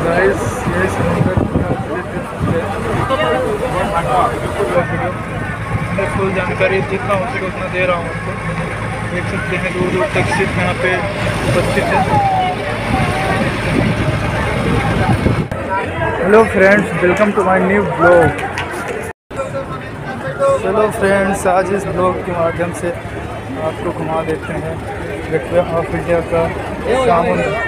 Guys ये समुद्र मैं फुल जानकारी जितना हो सके उतना दे रहा हूँ आपको। देख सकते हैं दूर दूर तक शिप यहाँ पे उपस्थित है। Hello friends, welcome to my new blog. चलो फ्रेंड्स, आज इस ब्लॉग के माध्यम से आपको घुमा देते हैं गेटवे ऑफ इंडिया का समुद्र।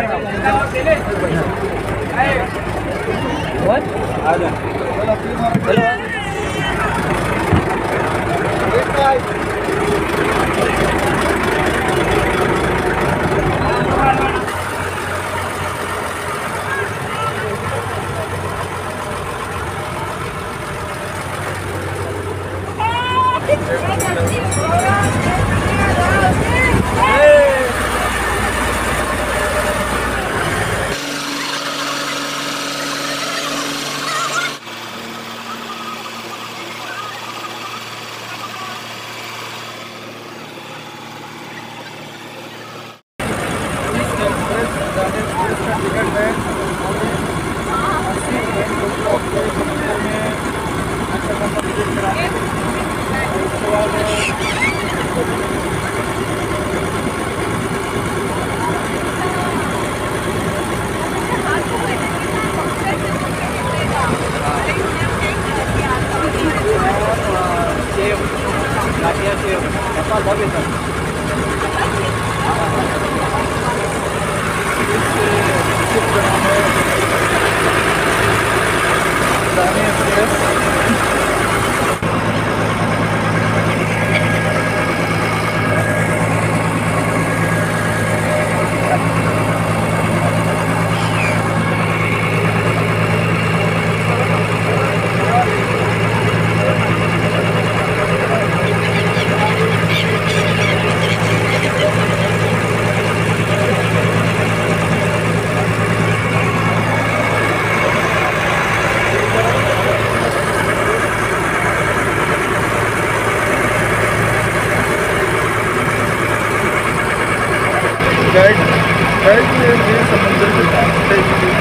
ये समुद्र के पास से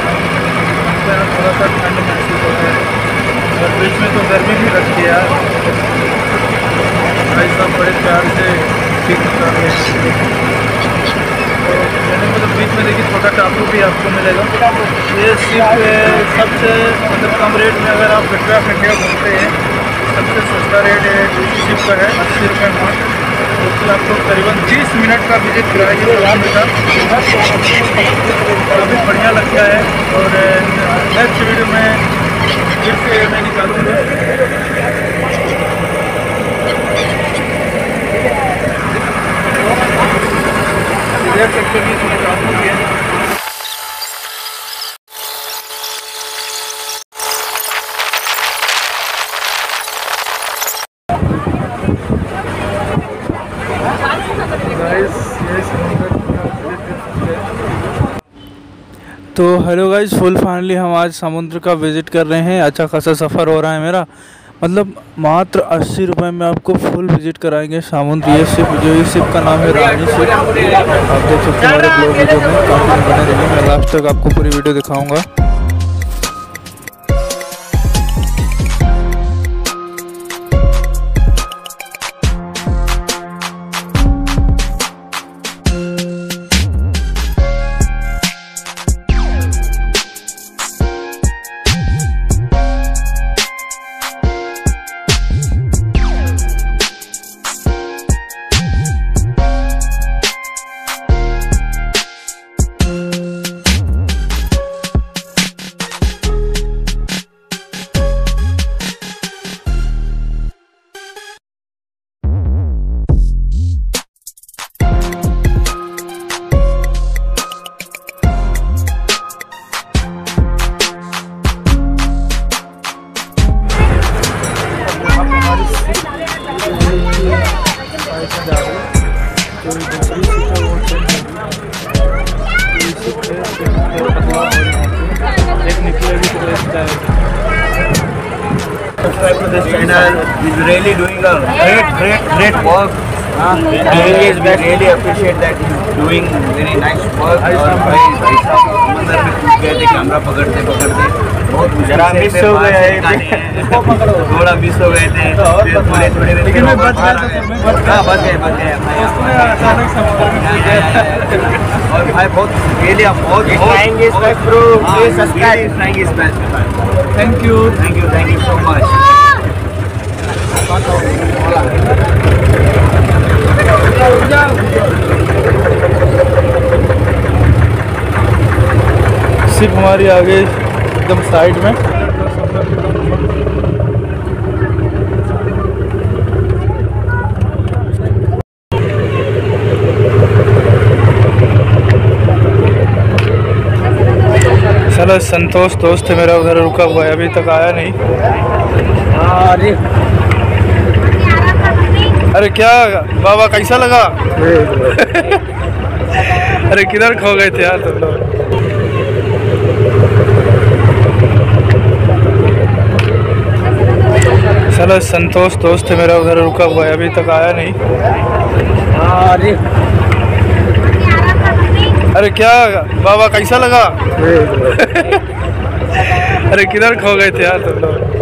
यहाँ थोड़ा सा ठंड महसूस होता है और बीच में तो गर्मी भी लगती है यार। भाई साहब बड़े प्यार से ठीक कर रहे हैं। तो मैंने मतलब बीच में देखिए छोटा टापू भी आपको मिलेगा। ये सिर्फ सबसे मतलब कम रेट में अगर आप गेटवे ऑफ इंडिया घूमते हैं, सबसे सस्ता रेट है दूसरी शिप का है 80 रुपये मात्र। उसमें आपको करीबन 30 मिनट का विजिट कराएगी समुद्र का। काफ़ी बढ़िया लगता है और नेक्स्ट वीडियो में फिर से मैं निकालूँगा। देख सकते हैं इसमें काफ़ी है। तो हेलो गाइज, फुल फाइनली हम आज समुद्र का विज़िट कर रहे हैं। अच्छा खासा सफ़र हो रहा है मेरा, मतलब मात्र 80 रुपये में आपको फुल विज़िट कराएंगे समुद्र। ये शिप जो इस शिप का नाम है रानी शिप। आप देख सकते हैं हमारे ब्लॉग वीडियो में, काफ़ी बने रहिए, मैं लास्ट तक आपको पूरी वीडियो दिखाऊँगा। Subscribe to this channel. He's really doing a great work. We really appreciate that he's doing very nice work. और भाई साहब समंदर में कूद गए थे, कैमरा पकड़ते पकड़ते बहुत जरा मिस हो गया है। थोड़ा मिस हो गए थे, फिर थोड़े थोड़े में लेकिन मैं बच गया था सर, मैं बच गया। हाँ बच गए उसमें अचानक समुद्र में गिर गया। और भाई बहुत रियली आप बहुत Flying is back, bro. Please subscribe. Thank you thank you. Thank you so much. सिर्फ हमारी आगे एकदम साइड में। चलो संतोष दोस्त है मेरा, उधर रुका हुआ है, अभी तक आया नहीं। अरे क्या बाबा कैसा लगा? अरे किधर खो गए थे यार तुम लोग? चलो संतोष दोस्त है मेरा, उधर रुका हुआ है, अभी तक आया नहीं। अरे क्या बाबा कैसा लगा? अरे किधर खो गए थे यार तुम लोग?